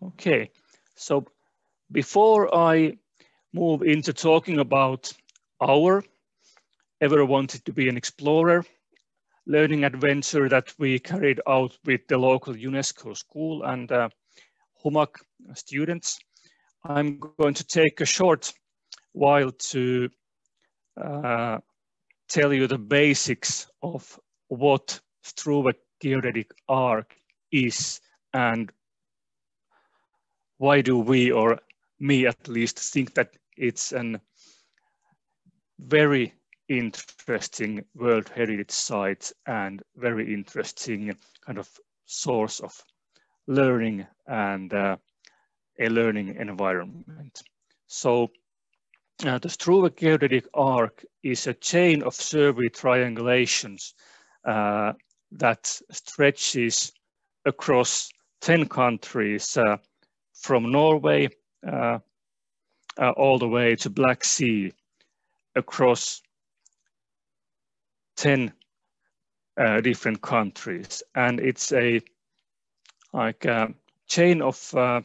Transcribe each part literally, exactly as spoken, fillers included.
Okay, so before I move into talking about our Ever Wanted to be an Explorer learning adventure that we carried out with the local UNESCO school and uh, Humak students, I'm going to take a short while to uh, tell you the basics of what Struve Geodetic Arc is and why do we, or me at least, think that it's a very interesting World Heritage Site and very interesting kind of source of learning and uh, a learning environment. So uh, the Struve Geodetic Arc is a chain of survey triangulations uh, that stretches across ten countries uh, from Norway uh, uh, all the way to Black Sea across ten uh, different countries. And it's a like a chain of uh,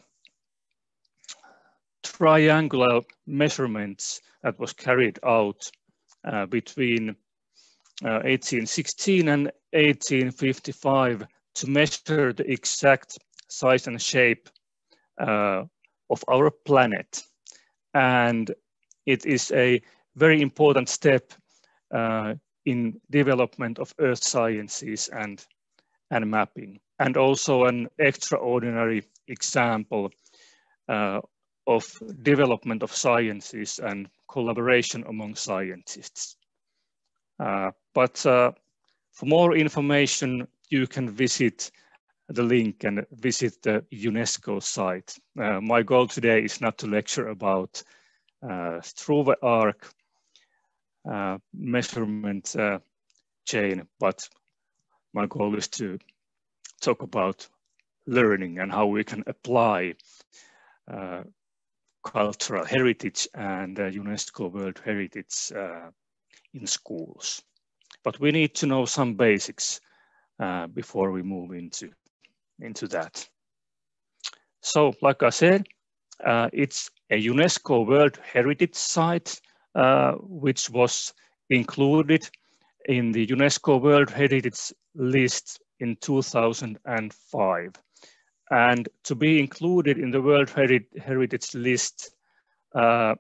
triangular measurements that was carried out uh, between uh, eighteen sixteen and eighteen fifty-five to measure the exact size and shape uh, of our planet. And it is a very important step uh, in development of earth sciences and, and mapping, and also an extraordinary example uh, of development of sciences and collaboration among scientists. Uh, but uh, for more information, you can visit the link and visit the UNESCO site. Uh, my goal today is not to lecture about uh, Struve Arc uh, measurement uh, chain, but my goal is to talk about learning and how we can apply uh, cultural heritage and uh, UNESCO World Heritage uh, in schools. But we need to know some basics uh, before we move into, into that. So, like I said, uh, it's a UNESCO World Heritage Site, uh, which was included in the UNESCO World Heritage List in two thousand five. And to be included in the World Heritage List, uh,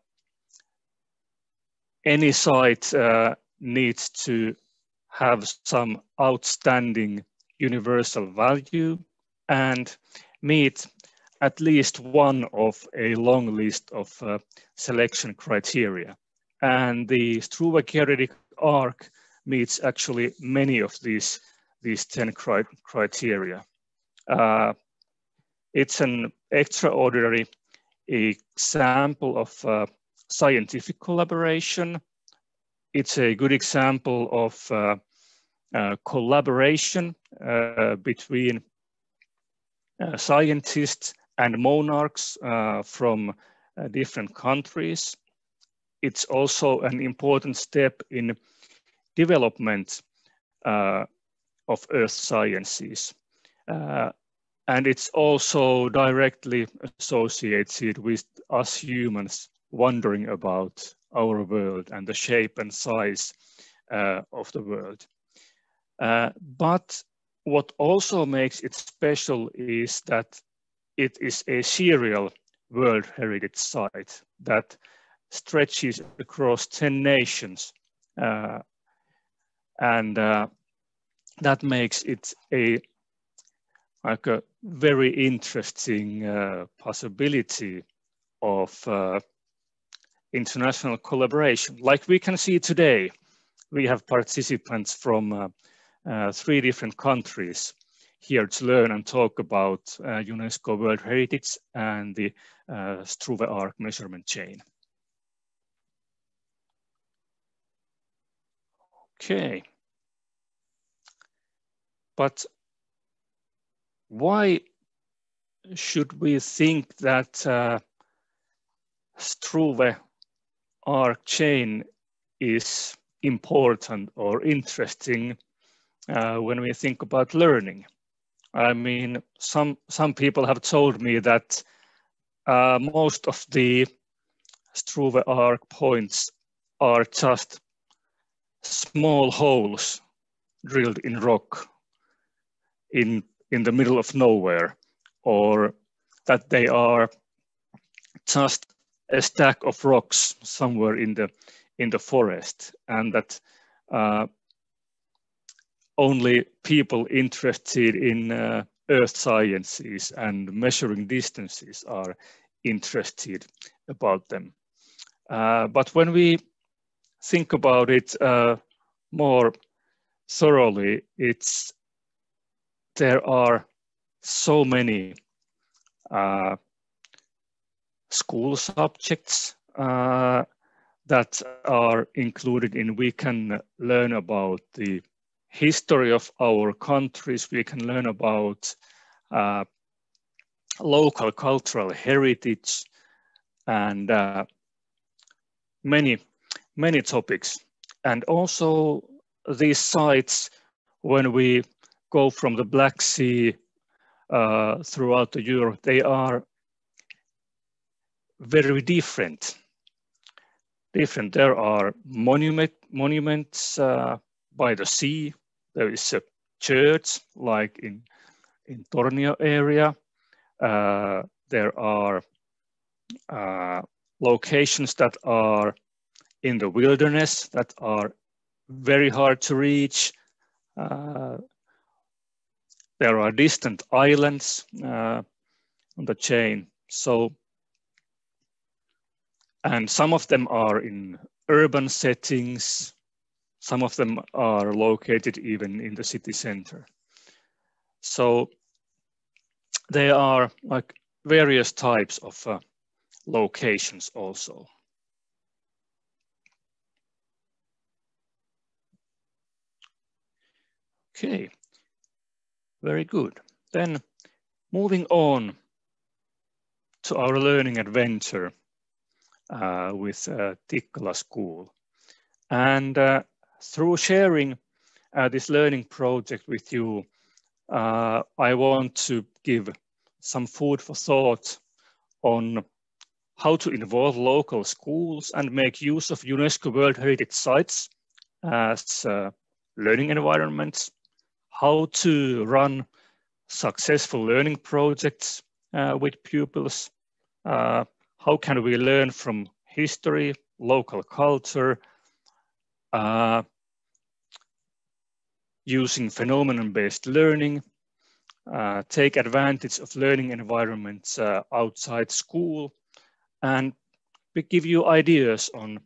any site uh, needs to have some outstanding universal value and meet at least one of a long list of uh, selection criteria. And the Struve Geodetic Arc meets actually many of these, these ten cri criteria. Uh, it's an extraordinary example of uh, scientific collaboration. It's a good example of uh, uh, collaboration uh, between uh, scientists and monarchs uh, from uh, different countries. It's also an important step in development uh, of earth sciences. Uh, and it's also directly associated with us humans wondering about our world and the shape and size uh, of the world. Uh, but what also makes it special is that it is a serial World Heritage Site that stretches across ten nations. Uh, and uh, that makes it a like a very interesting uh, possibility of uh, international collaboration. Like we can see today, we have participants from uh, uh, three different countries here to learn and talk about uh, UNESCO World Heritage and the uh, Struve Arc measurement chain. Okay. But why should we think that uh, Struve Arc chain is important or interesting uh, when we think about learning? I mean, some some people have told me that uh, most of the Struve arc points are just small holes drilled in rock in in the middle of nowhere, or that they are just a stack of rocks somewhere in the in the forest, and that uh, only people interested in uh, earth sciences and measuring distances are interested about them. Uh, but when we think about it uh, more thoroughly, it's there are so many uh, school subjects uh, that are included in. We can learn about the history of our countries. We can learn about uh, local cultural heritage and uh, many, many topics. And also these sites, when we go from the Black Sea uh, throughout the Europe, they are very different. Different. There are monument, monuments uh, by the sea. There is a church, like in in Tornio area. Uh, there are uh, locations that are in the wilderness that are very hard to reach. Uh, there are distant islands uh, on the chain. So, and some of them are in urban settings. Some of them are located even in the city center. So there are like various types of uh, locations also. Okay, very good. Then moving on to our learning adventure uh, with uh, Tikkola School. And uh, through sharing uh, this learning project with you, uh, I want to give some food for thought on how to involve local schools and make use of UNESCO World Heritage Sites as uh, learning environments, how to run successful learning projects uh, with pupils, uh, how can we learn from history, local culture, uh, using phenomenon-based learning, uh, take advantage of learning environments uh, outside school, and we give you ideas on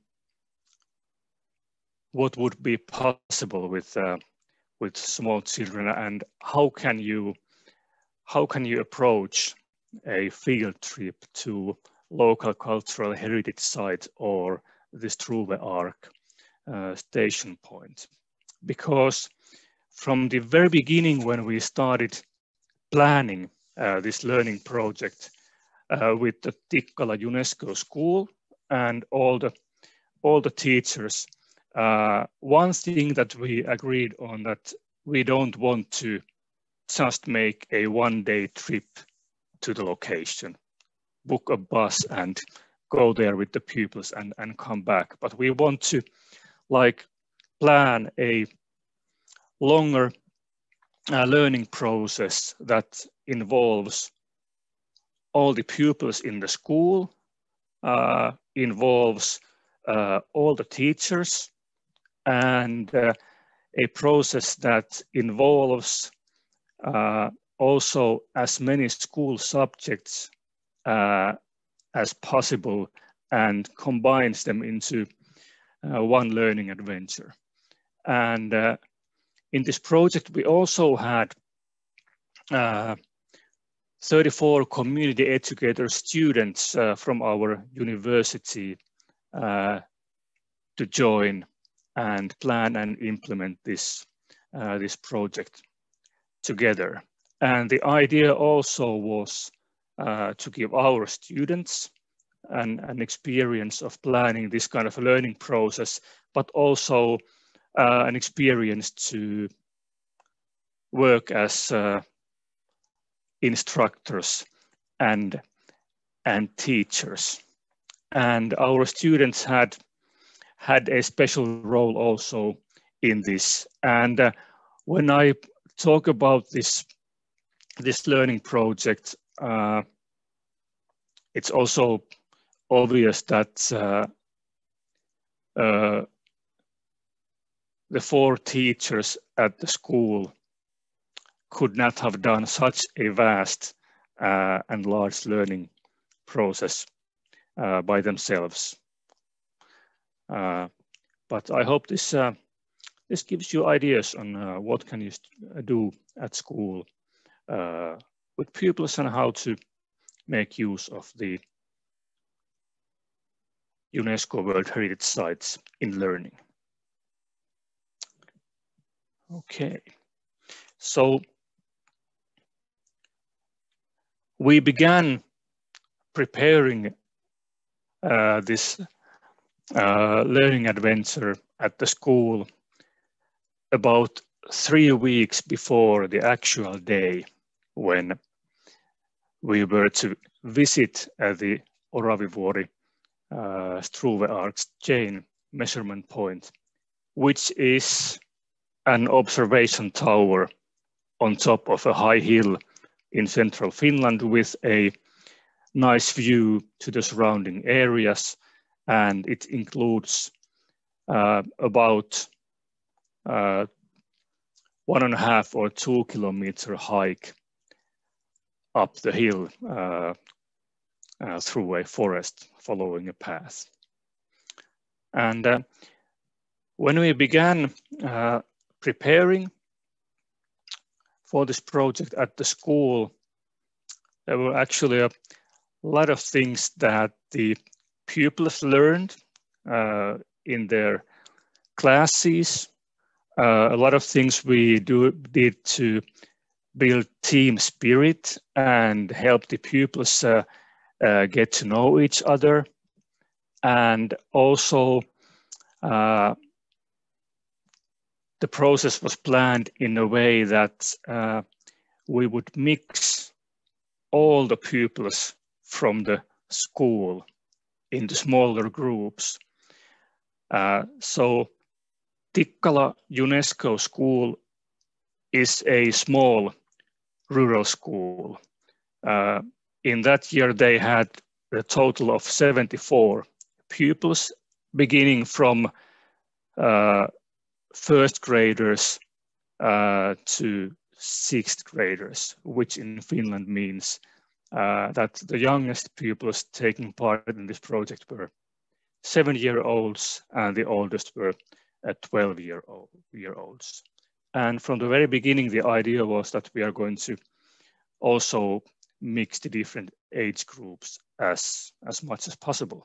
what would be possible with uh, with small children, and how can you how can you approach a field trip to local cultural heritage site or the Struve Arc uh, station point. Because from the very beginning, when we started planning uh, this learning project uh, with the Tikkola UNESCO School and all the all the teachers, uh, one thing that we agreed on, that we don't want to just make a one-day trip to the location, book a bus and go there with the pupils and, and come back. But we want to like plan a longer uh, learning process that involves all the pupils in the school, uh, involves uh, all the teachers, and uh, a process that involves uh, also as many school subjects uh, as possible and combines them into uh, one learning adventure. And uh, in this project, we also had uh, thirty-four community educator students uh, from our university uh, to join and plan and implement this, uh, this project together. And the idea also was uh, to give our students an, an experience of planning this kind of a learning process, but also uh, an experience to work as uh, instructors and, and teachers. And our students had, had a special role also in this. And uh, when I talk about this, this learning project, uh, it's also obvious that uh, uh, the four teachers at the school could not have done such a vast uh, and large learning process uh, by themselves. Uh, but I hope this uh, this gives you ideas on uh, what can you do at school uh, with pupils and how to make use of the UNESCO World Heritage Sites in learning. Okay, so we began preparing uh, this uh, learning adventure at the school about three weeks before the actual day when we were to visit uh, the Oravivuori uh, Struve Arcs chain measurement point, which is an observation tower on top of a high hill in central Finland with a nice view to the surrounding areas, and it includes uh, about uh, one and a half or two kilometer hike up the hill uh, uh, through a forest following a path. And uh, when we began uh, preparing for this project at the school, there were actually a lot of things that the pupils learned uh, in their classes. Uh, a lot of things we do, did to build team spirit and help the pupils uh, uh, get to know each other. And also uh, the process was planned in a way that uh, we would mix all the pupils from the school into smaller groups. Uh, so Tikkala UNESCO School is a small rural school. Uh, in that year, they had a total of seventy-four pupils, beginning from uh, first graders uh, to sixth graders, which in Finland means uh, that the youngest pupils taking part in this project were seven-year-olds and the oldest were at twelve-year-olds. And from the very beginning, the idea was that we are going to also mix the different age groups as, as much as possible.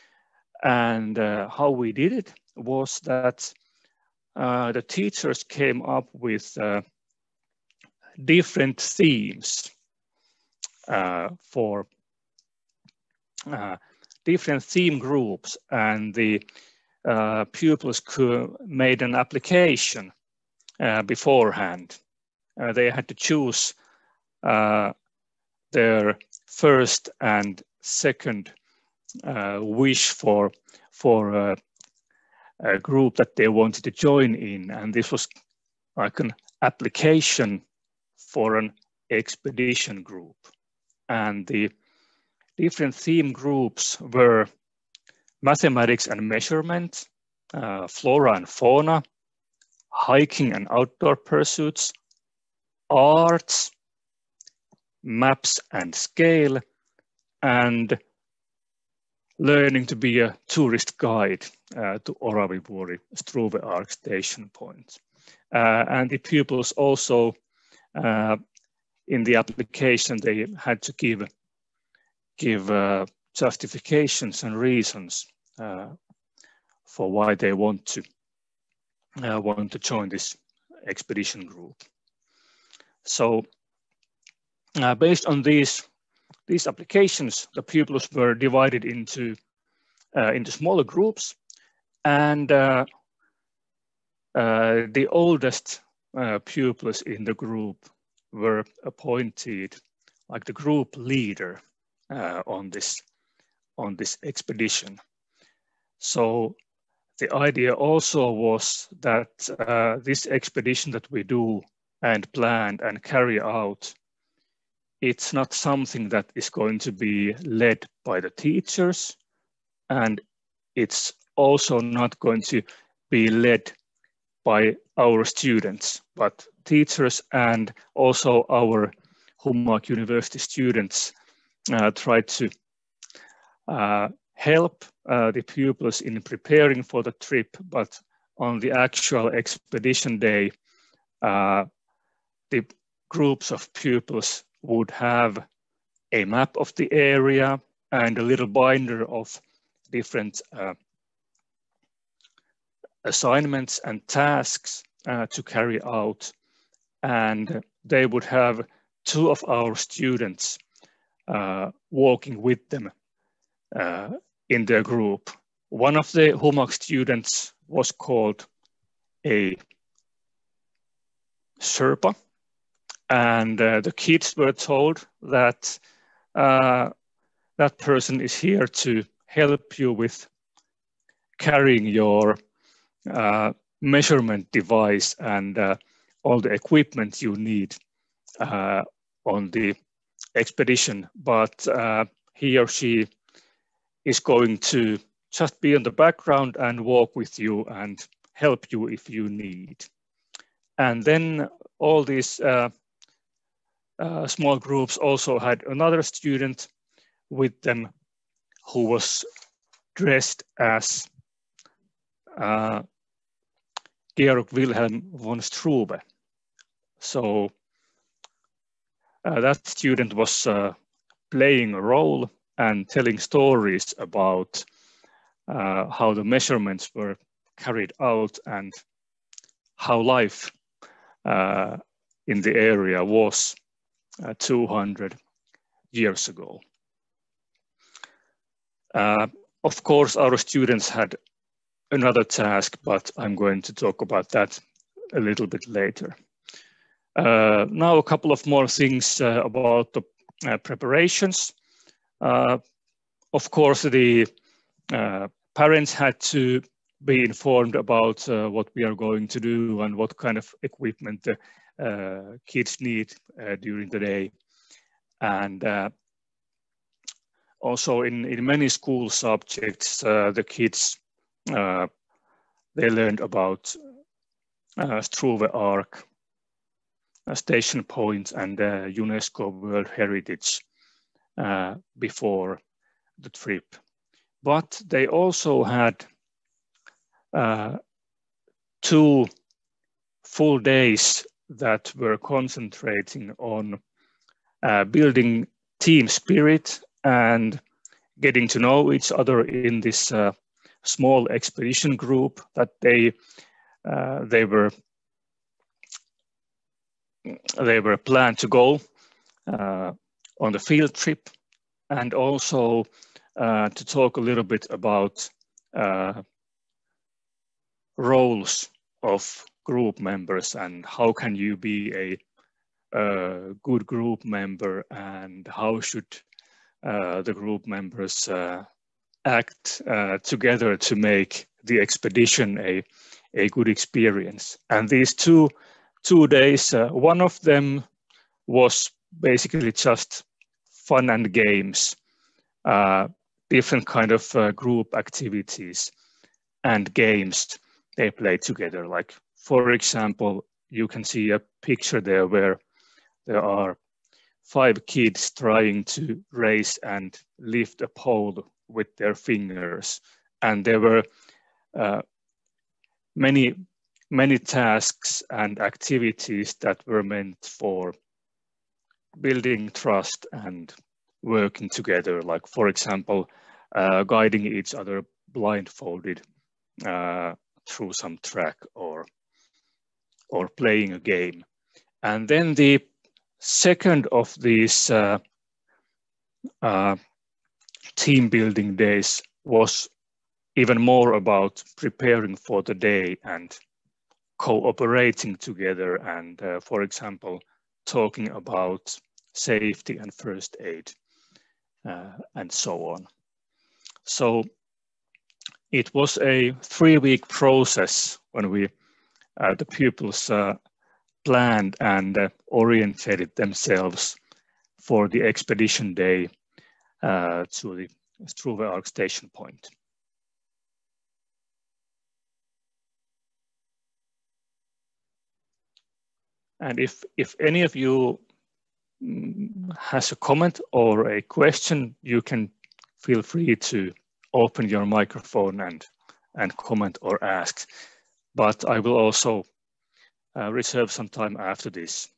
And uh, how we did it was that uh, the teachers came up with uh, different themes uh, for uh, different theme groups, and the uh, pupils could, made an application uh, beforehand. Uh, they had to choose uh, their first and second uh, wish for for uh, a group that they wanted to join in, and this was like an application for an expedition group. And the different theme groups were mathematics and measurement, uh, flora and fauna, hiking and outdoor pursuits, arts, maps and scale, and learning to be a tourist guide uh, to Oravivuori Struve Arc station point. Uh, and the pupils also, uh, in the application, they had to give, give uh, justifications and reasons uh, for why they want to, uh, want to join this expedition group. So uh, based on these These applications, the pupils were divided into, uh, into smaller groups, and uh, uh, the oldest uh, pupils in the group were appointed like the group leader uh, on this on this expedition. So the idea also was that uh, this expedition that we do and plan and carry out, it's not something that is going to be led by the teachers, and it's also not going to be led by our students, but teachers and also our Humak University students uh, try to uh, help uh, the pupils in preparing for the trip, but on the actual expedition day, uh, the groups of pupils would have a map of the area and a little binder of different uh, assignments and tasks uh, to carry out. And they would have two of our students uh, walking with them uh, in their group. One of the Humak students was called a Sherpa, and uh, the kids were told that uh, that person is here to help you with carrying your uh, measurement device and uh, all the equipment you need uh, on the expedition, but uh, he or she is going to just be in the background and walk with you and help you if you need. And then all these uh, uh, small groups also had another student with them who was dressed as uh, Georg Wilhelm von Struve. So uh, that student was uh, playing a role and telling stories about uh, how the measurements were carried out and how life uh, in the area was uh, two hundred years ago. Uh, of course, our students had another task, but I'm going to talk about that a little bit later. Uh, now a couple of more things uh, about the uh, preparations. Uh, of course, the uh, parents had to be informed about uh, what we are going to do and what kind of equipment the uh, kids need uh, during the day. And uh, also in, in many school subjects, uh, the kids, uh, they learned about uh, Struve Ark, uh, station points and uh, UNESCO World Heritage uh, before the trip. But they also had uh, two full days that were concentrating on uh, building team spirit and getting to know each other in this uh, small expedition group that they uh, they were they were planned to go uh, on the field trip, and also uh, to talk a little bit about uh, roles of group members and how can you be a, a good group member and how should uh, the group members uh, act uh, together to make the expedition a, a good experience. And these two, two days, uh, one of them was basically just fun and games, uh, different kind of uh, group activities and games they played together. Like, for example, you can see a picture there where there are five kids trying to raise and lift a pole with their fingers. And there were uh, many, many tasks and activities that were meant for building trust and working together. Like, for example, uh, guiding each other blindfolded uh, through some track or, or playing a game. And then the second of these uh, uh, team building days was even more about preparing for the day and cooperating together and, uh, for example, talking about safety and first aid, uh, and so on. So it was a three-week process when we, uh, the pupils uh, planned and uh, orientated themselves for the expedition day uh, to the Struve Arc station point. And if, if any of you has a comment or a question, you can feel free to open your microphone and, and comment or ask. But I will also uh, reserve some time after this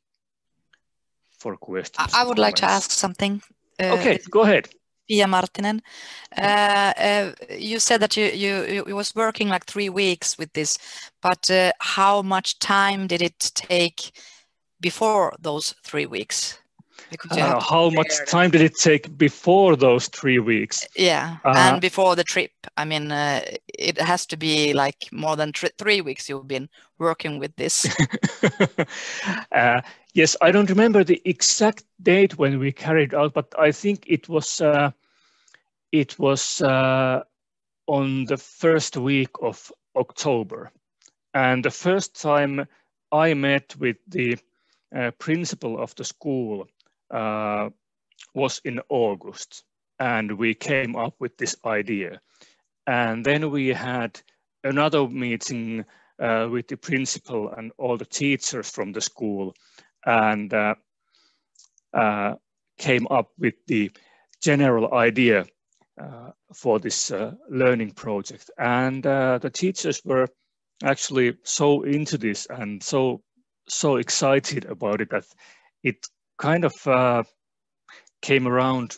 for questions. I would like to ask something. Uh, okay, go ahead. Pia Martinen, uh, uh, you said that you, you you was working like three weeks with this, but uh, how much time did it take before those three weeks? Uh, how much time did it take before those three weeks? Yeah, uh, and before the trip. I mean, uh, it has to be like more than three weeks you've been working with this. uh, yes, I don't remember the exact date when we carried out, but I think it was uh, it was uh, on the first week of October. And the first time I met with the uh, principal of the school uh, was in August, and we came up with this idea. And then we had another meeting uh, with the principal and all the teachers from the school, and uh, uh, came up with the general idea uh, for this uh, learning project. And uh, the teachers were actually so into this and so so excited about it that it kind of uh, came around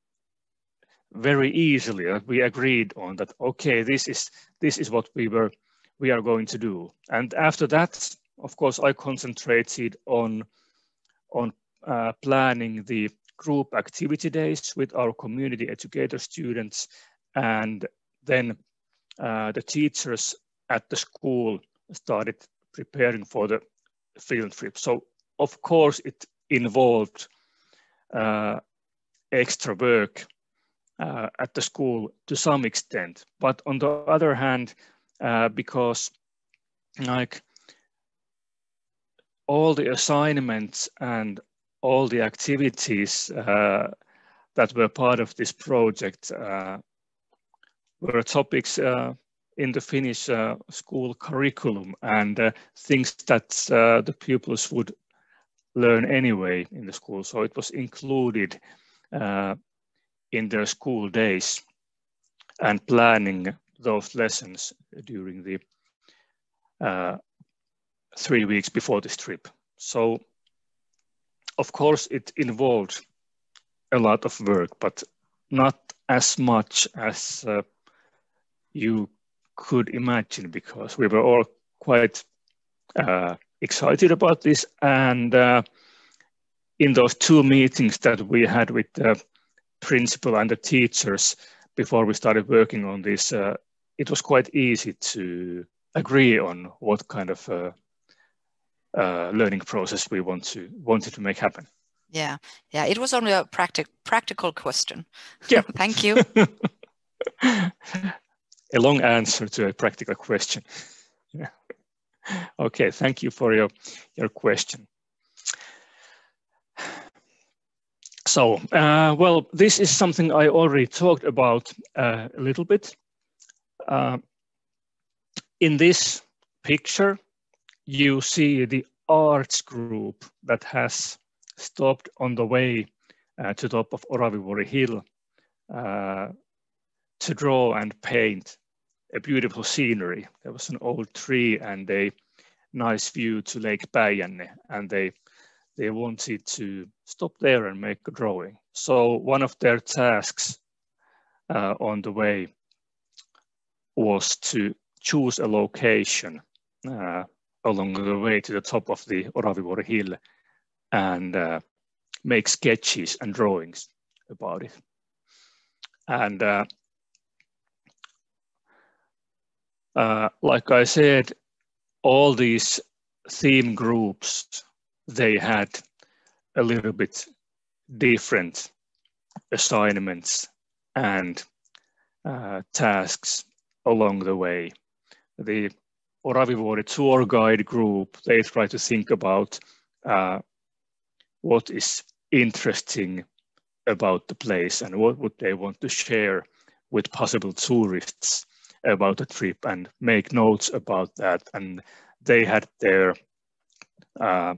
very easily. Uh, we agreed on that. Okay, this is this is what we were we are going to do. And after that, of course, I concentrated on on uh, planning the group activity days with our community educator students, and then uh, the teachers at the school started preparing for the field trip. So of course it involved uh, extra work uh, at the school to some extent, but on the other hand, uh, because like all the assignments and all the activities uh, that were part of this project uh, were topics uh, in the Finnish uh, school curriculum and uh, things that uh, the pupils would learn anyway in the school. So it was included uh, in their school days and planning those lessons during the uh, three weeks before this trip. So of course it involved a lot of work, but not as much as uh, you could imagine, because we were all quite uh, excited about this. And uh, in those two meetings that we had with the principal and the teachers before we started working on this, uh, it was quite easy to agree on what kind of uh, uh, learning process we want to wanted to make happen. Yeah, yeah, it was only a practic practical question. Yeah. Thank you. A long answer to a practical question. Yeah. Okay, thank you for your, your question. So, uh, well, this is something I already talked about uh, a little bit. Uh, in this picture, you see the arts group that has stopped on the way uh, to the top of Oravivuori Hill uh, to draw and paint a beautiful scenery. There was an old tree and a nice view to Lake Päijänne, and they they wanted to stop there and make a drawing. So one of their tasks uh, on the way was to choose a location uh, along the way to the top of the Oravivuori Hill and uh, make sketches and drawings about it. And uh, uh, like I said, all these theme groups, they had a little bit different assignments and uh, tasks along the way. The Oravivuori tour guide group, they try to think about uh, what is interesting about the place and what would they want to share with possible tourists about the trip and make notes about that. And they had their uh,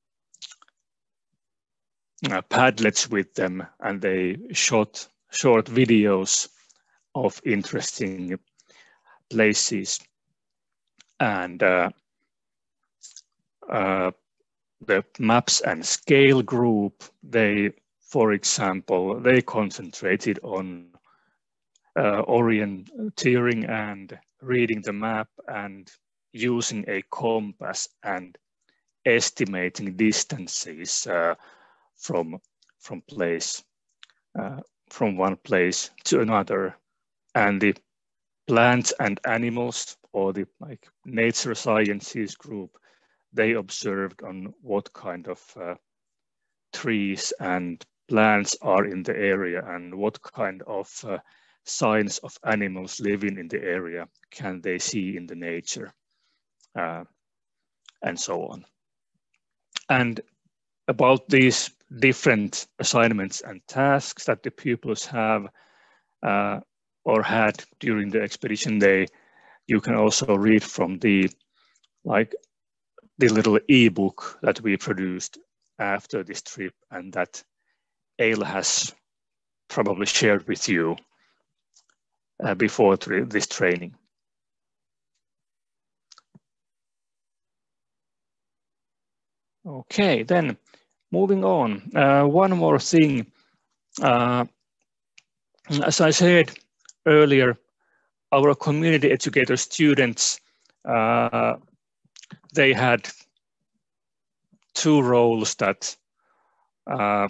uh, Padlets with them, and they shot short videos of interesting places. And uh, uh, the Maps and Scale group, they, for example, they concentrated on uh, orienteering and reading the map and using a compass and estimating distances uh, from from place uh, from one place to another. And the plants and animals, or the like nature sciences group, they observed on what kind of uh, trees and plants are in the area and what kind of uh, signs of animals living in the area can they see in the nature, uh, and so on. And about these different assignments and tasks that the pupils have uh, or had during the expedition day, you can also read from the like the little ebook that we produced after this trip, and that Eila has probably shared with you uh, before this training. Okay, then moving on. Uh, one more thing. Uh, as I said earlier, our community educator students, uh, they had two roles that uh,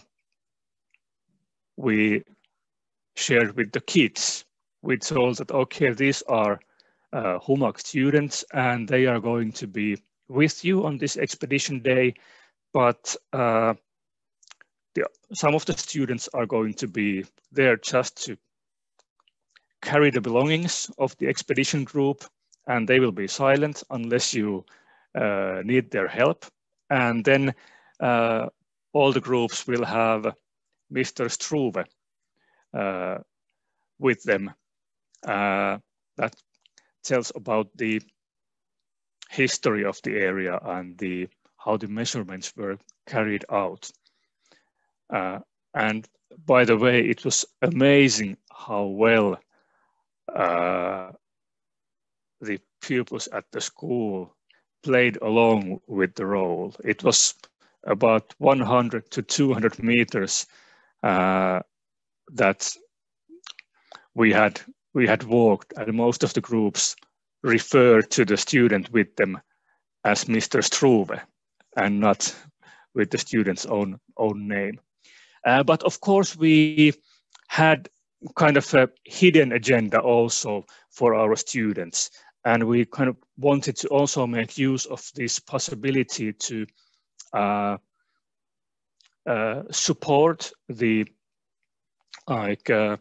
we shared with the kids. We told that, okay, these are uh, Humak students and they are going to be with you on this expedition day, but uh, the, some of the students are going to be there just to carry the belongings of the expedition group, and they will be silent unless you uh, need their help. And then uh, all the groups will have Mister Struve uh, with them. Uh, that tells about the history of the area and the how the measurements were carried out. Uh, and by the way, it was amazing how well uh, the pupils at the school played along with the role. It was about one hundred to two hundred meters uh, that we had we had walked, and most of the groups referred to the student with them as Mister Struve and not with the student's own own name. Uh, but of course, we had kind of a hidden agenda also for our students, and we kind of wanted to also make use of this possibility to uh, uh, support the like uh,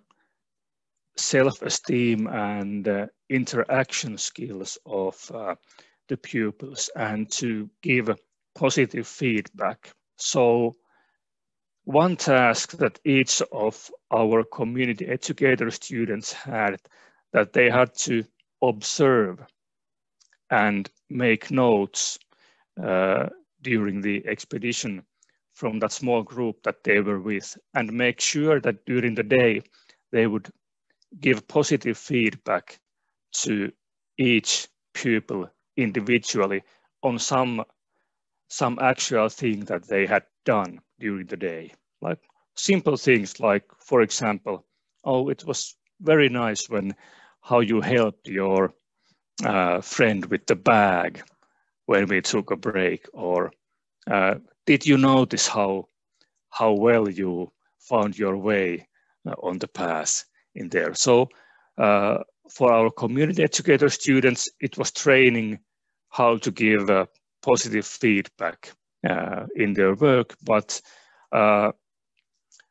self-esteem and uh, interaction skills of uh, the pupils and to give positive feedback. So one task that each of our community educator students had, that they had to observe and make notes uh, during the expedition from that small group that they were with, and make sure that during the day they would give positive feedback to each pupil individually on some some actual thing that they had done during the day. Like simple things like, for example, oh, it was very nice when how you helped your uh, friend with the bag when we took a break, or uh, did you notice how how well you found your way uh, on the path in there? So uh, for our community educator students, it was training how to give uh, positive feedback uh, in their work. But uh,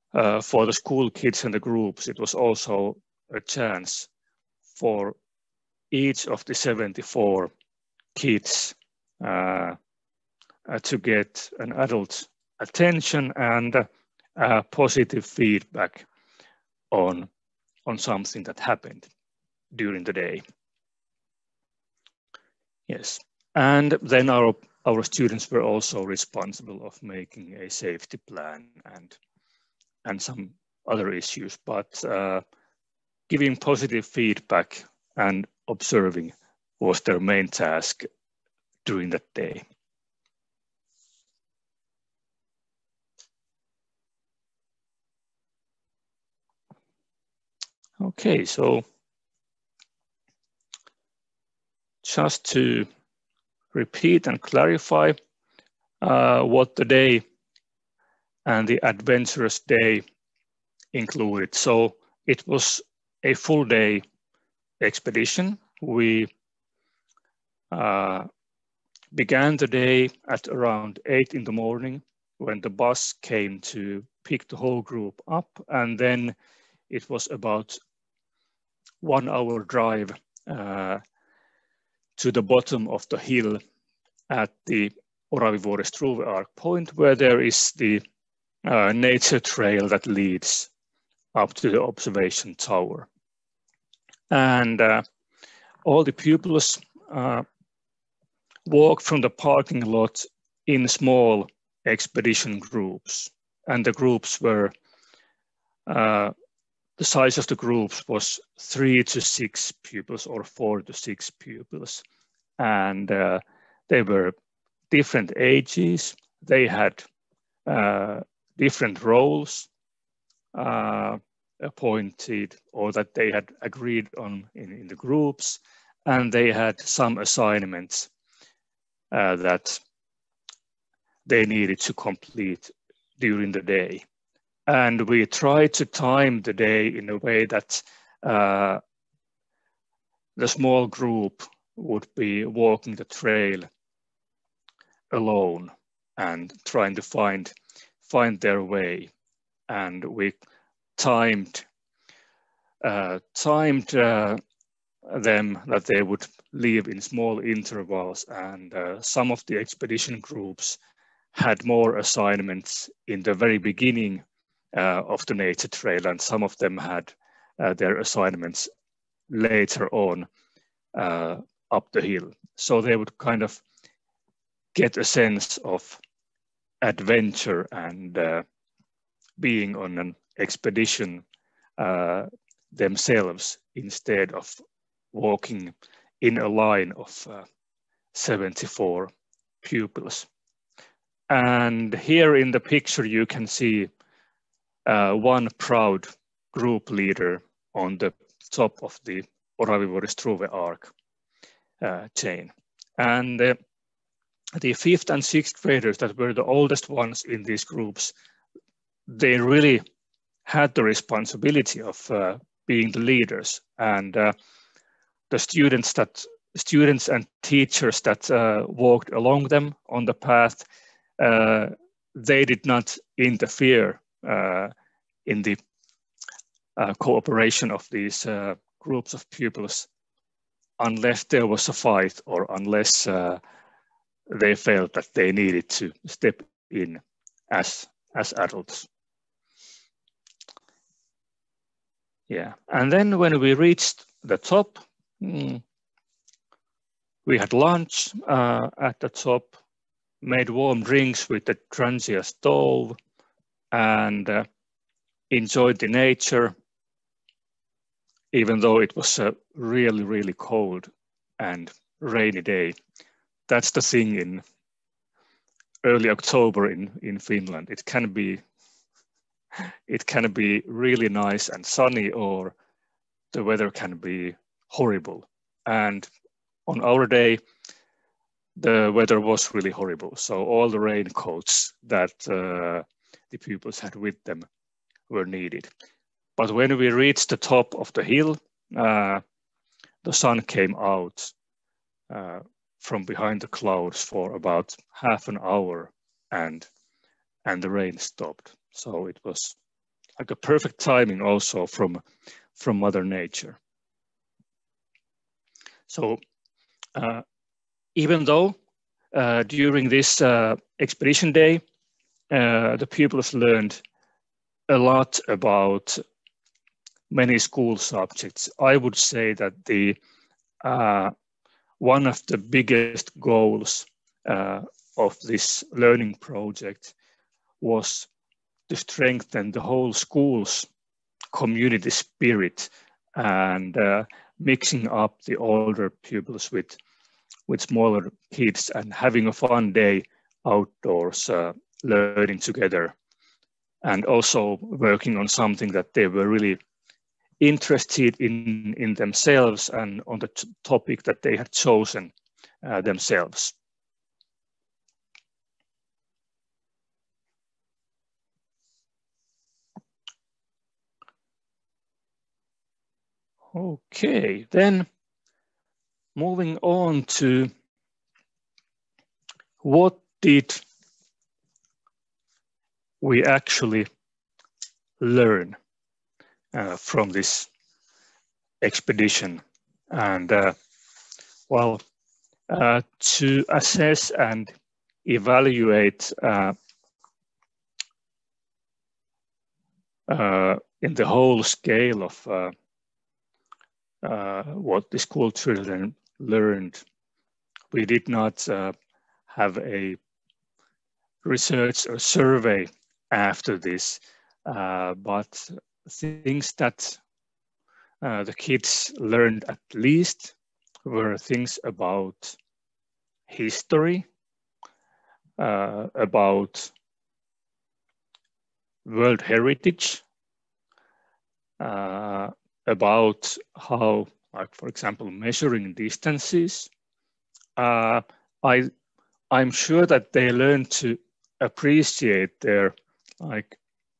uh, for the school kids and the groups, it was also a chance for each of the seventy-four kids uh, uh, to get an adult attention and uh, positive feedback on, on something that happened during the day. Yes, and then our, our students were also responsible of making a safety plan and, and some other issues, but uh, giving positive feedback and observing was their main task during that day. Okay, so just to repeat and clarify uh, what the day and the adventurous day included. So it was a full day expedition. We uh, began the day at around eight in the morning when the bus came to pick the whole group up, and then it was about one hour drive uh, to the bottom of the hill at the Oravivuoristruve Arc Point, where there is the uh, nature trail that leads up to the observation tower. And uh, all the pupils uh, walked from the parking lot in small expedition groups. And the groups were, uh, the size of the groups was three to six pupils or four to six pupils. And uh, they were different ages. They had uh, different roles uh, appointed or that they had agreed on in, in the groups. And they had some assignments uh, that they needed to complete during the day. And we tried to time the day in a way that uh, the small group would be walking the trail alone and trying to find, find their way. And we timed, uh, timed uh, them that they would leave in small intervals, and uh, some of the expedition groups had more assignments in the very beginning uh, of the nature trail, and some of them had uh, their assignments later on uh, up the hill. So they would kind of get a sense of adventure and uh, being on an expedition uh, themselves instead of walking in a line of uh, seventy-four pupils. And here in the picture you can see uh, one proud group leader on the top of the Oravivuoristruve Arc uh, chain. And uh, the fifth and sixth graders that were the oldest ones in these groups, they really had the responsibility of uh, being the leaders, and uh, the students that students and teachers that uh, walked along them on the path, uh, they did not interfere uh, in the uh, cooperation of these uh, groups of pupils unless there was a fight or unless uh, they felt that they needed to step in as, as adults. Yeah, and then when we reached the top, mm, we had lunch uh, at the top, made warm drinks with the Trangia stove, and uh, enjoyed the nature, even though it was a really, really cold and rainy day. That's the thing in early October in, in Finland. It can be it can be really nice and sunny, or the weather can be horrible. And on our day, the weather was really horrible. So all the raincoats that uh, the pupils had with them were needed. But when we reached the top of the hill, uh, the sun came out uh, from behind the clouds for about half an hour, and and the rain stopped. So it was like a perfect timing also from, from Mother Nature. So uh, even though uh, during this uh, expedition day, uh, the pupils learned a lot about many school subjects, I would say that the uh, one of the biggest goals uh, of this learning project was to strengthen the whole school's community spirit and uh, mixing up the older pupils with, with smaller kids and having a fun day outdoors, uh, learning together, and also working on something that they were really interested in, in themselves and on the t- topic that they had chosen uh, themselves. Okay, then moving on to what did we actually learn uh, from this expedition. And uh, well, uh, to assess and evaluate uh, uh, in the whole scale of uh, uh, what the school children learned, we did not uh, have a research or survey after this, uh, but things that uh, the kids learned at least were things about history, uh, about World Heritage, uh, about how, like for example, measuring distances. Uh, I, I'm sure that they learned to appreciate their like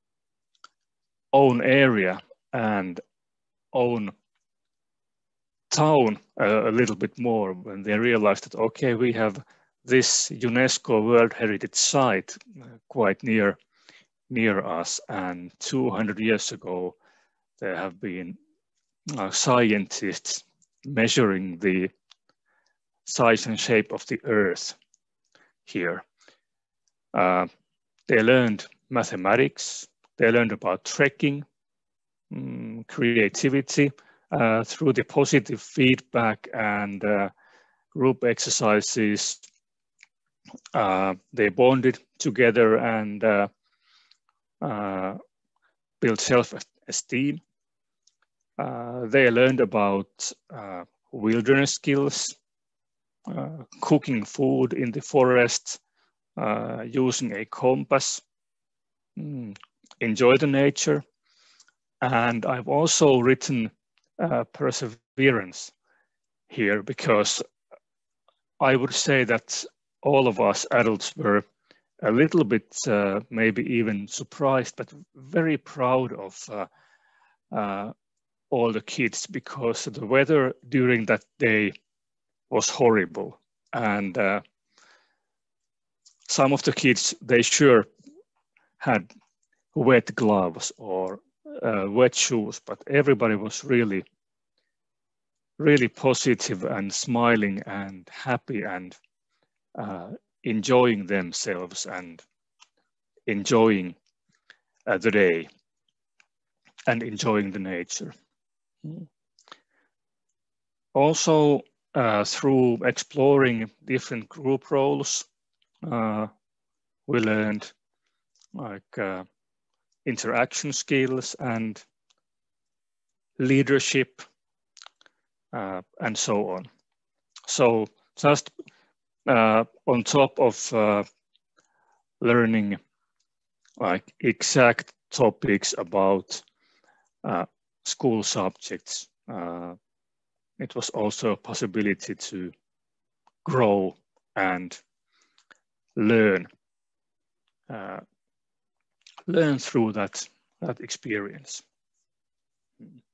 own area and own town uh, a little bit more when they realized that, okay, we have this UNESCO World Heritage Site uh, quite near near us, and two hundred years ago there have been uh, scientists measuring the size and shape of the Earth here. Uh, they learned mathematics, they learned about trekking, um, creativity uh, through the positive feedback and uh, group exercises. Uh, they bonded together and uh, uh, built self-esteem. Uh, they learned about uh, wilderness skills, uh, cooking food in the forest, uh, using a compass, mm, enjoy the nature. And I've also written uh, perseverance here because I would say that all of us adults were a little bit, uh, maybe even surprised, but very proud of uh, uh, all the kids because the weather during that day was horrible. And uh, some of the kids, they sure had wet gloves or uh, wet shoes, but everybody was really, really positive and smiling and happy and uh, enjoying themselves and enjoying uh, the day and enjoying the nature. Also, uh, through exploring different group roles, uh, we learned like uh, interaction skills and leadership uh, and so on. So just uh, on top of uh, learning like exact topics about uh, school subjects, uh, it was also a possibility to grow and learn, uh, learn through that, that experience.